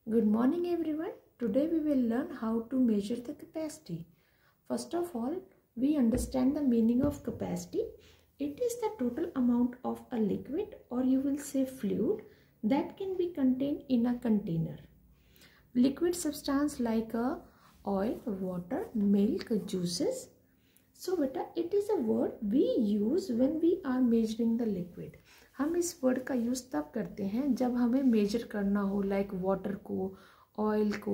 Good morning everyone. Today we will learn how to measure the capacity. First of all, we understand the meaning of capacity. It is the total amount of a liquid, or you will say fluid, that can be contained in a container. Liquid substance like oil, water, milk, juices. So beta, it is a word we use when we are measuring the liquid. हम इस word का use तब करते हैं जब हमें measure करना हो, लाइक वाटर को, ऑयल को,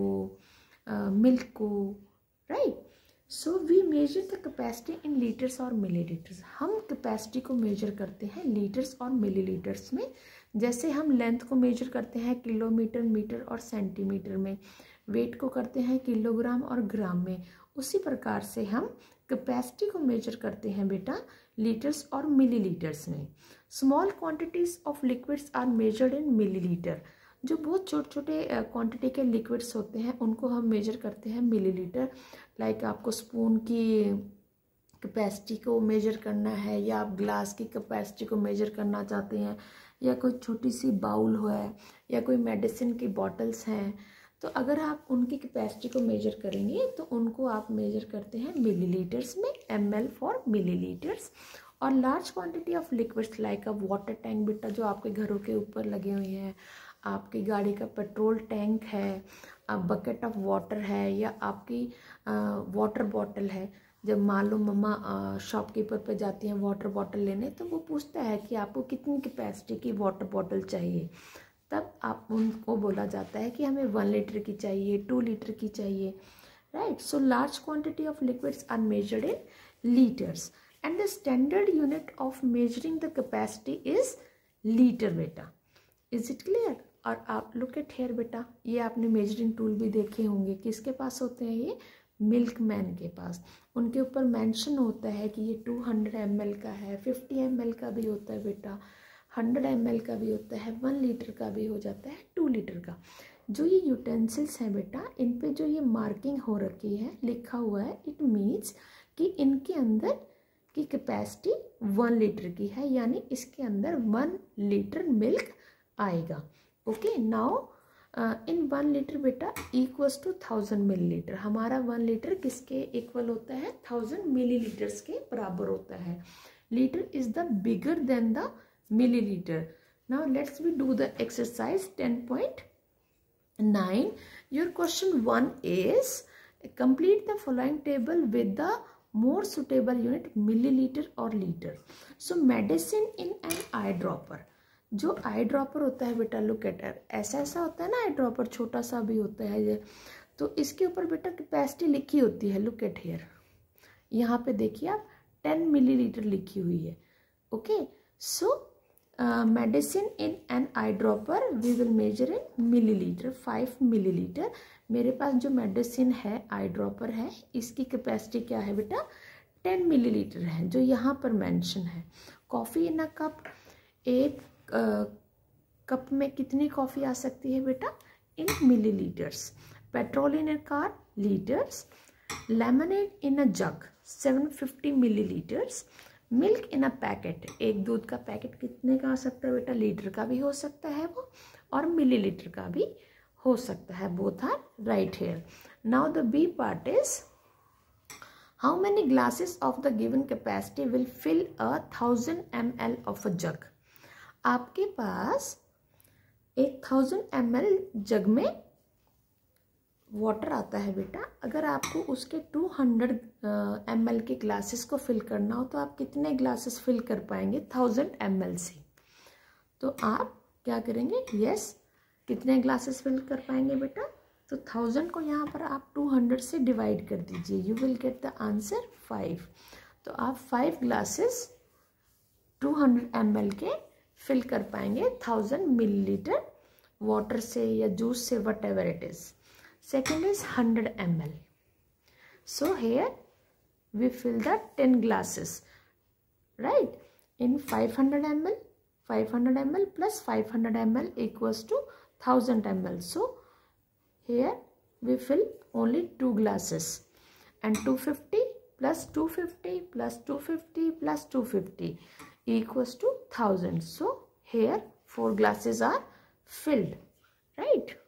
मिल्क को, right. So we measure the capacity in litres और मिलीलीटर्स. हम कैपेसिटी को मेजर करते हैं लीटर्स और मिलीलीटर्स में. जैसे हम लेंथ को मेजर करते हैं किलोमीटर, मीटर और सेंटीमीटर में, वेट को करते हैं किलोग्राम और ग्राम में, उसी प्रकार से हम कैपेसिटी को मेजर करते हैं बेटा लीटर्स और मिलीलीटर्स में. Small quantities of liquids are measured in millilitre. जो बहुत छोटे छोटे क्वांटिटी के लिक्विड्स होते हैं उनको हम मेजर करते हैं मिलीलीटर. लाइक आपको स्पून की कैपेसिटी को मेजर करना है, या आप ग्लास की कैपेसिटी को मेजर करना चाहते हैं, या कोई छोटी सी बाउल हो है, या कोई मेडिसिन की बॉटल्स हैं, तो अगर आप उनकी कैपेसिटी को मेजर करेंगे तो उनको आप मेजर करते हैं मिलीलीटर्स में, ml फॉर मिलीलीटर्स. और large quantity of liquids like a water tank बेटा, जो आपके घरों के ऊपर लगे हुए हैं, आपकी गाड़ी का पेट्रोल टैंक है, बकेट ऑफ वाटर है, या आपकी वाटर बॉटल है. जब मान लो मम्मा शॉपकीपर पे जाती हैं वाटर बॉटल लेने, तो वो पूछता है कि आपको कितनी कैपेसिटी की वाटर बॉटल चाहिए. तब आप उनको बोला जाता है कि हमें 1 लीटर की चाहिए, 2 लीटर की चाहिए, right. So large quantity of liquids are measured in litres and the standard unit of measuring the capacity is litre बेटा. Is it clear? और आप लुक एट हियर बेटा, ये आपने मेजरिंग टूल भी देखे होंगे. किसके पास होते हैं ये? मिल्क मैन के पास. उनके ऊपर मेंशन होता है कि ये 200 ml का है, 50 ml का भी होता है बेटा, 100 ml का भी होता है, 1 लीटर का भी हो जाता है, 2 लीटर का. जो ये यूटेंसिल्स हैं बेटा, इन पे जो ये मार्किंग हो रखी है, लिखा हुआ है, इट मीन्स कि इनके अंदर की कैपेसिटी 1 लीटर की है, यानी इसके अंदर 1 लीटर मिल्क आएगा. ओके, नाउ इन 1 लीटर बेटा इक्वल्स टू 1000 मिलीलीटर. हमारा 1 लीटर किसके इक्वल होता है? 1000 मिलीलीटर्स के बराबर होता है. Litre is the bigger than the milliliter. Now let's we do the exercise 10.9. Your question 1 is complete the following table with the more suitable unit milliliter or liter. So medicine in an eyedropper. जो eye dropper होता है बेटा, look at ऐसा ऐसा होता है ना, eye dropper छोटा सा भी होता है, तो इसके ऊपर बेटा कैपेसिटी लिखी होती है. लुक एट हियर, यहाँ पे देखिए आप 10 मिलीलीटर लिखी हुई है. Okay, so medicine in an eye dropper we will measure in millilitre, 5 millilitre. मेरे पास जो मेडिसिन है, आई ड्रॉपर है, इसकी कैपेसिटी क्या है बेटा? 10 मिलीलीटर है, जो यहाँ पर मेंशन है. कॉफ़ी इन अ कप, एक कप में कितनी कॉफ़ी आ सकती है बेटा? In millilitres. Petrol in a car, litres. Lemonade in a jug, 750 millilitres. Milk in a packet, एक दूध का पैकेट कितने का आ सकता है बेटा? लीटर का भी हो सकता है वो, और मिलीलीटर का भी हो सकता है. Both are right here. Now the B part is how many glasses of the given capacity will fill a 1000 ml of a jug. आपके पास एक 1000 ml जग में वाटर आता है बेटा. अगर आपको उसके 200 ml के ग्लासेस को फिल करना हो, तो आप कितने ग्लासेस फिल कर पाएंगे 1000 ml से? तो आप क्या करेंगे? यस, कितने ग्लासेस फिल कर पाएंगे बेटा? तो 1000 को यहाँ पर आप 200 से डिवाइड कर दीजिए, you will get the answer 5. तो आप 5 ग्लासेस 200 ml के फिल कर पाएंगे 1000 मिलीलीटर वाटर से या जूस से, whatever it is. Second is 100 ml. So here we fill the 10 glasses, right? In 500 ml, 500 ml plus 500 ml equals to 1000 ml. So here we fill only 2 glasses, and 250 plus 250 plus 250 plus 250 equals to 1000. So here 4 glasses are filled, right?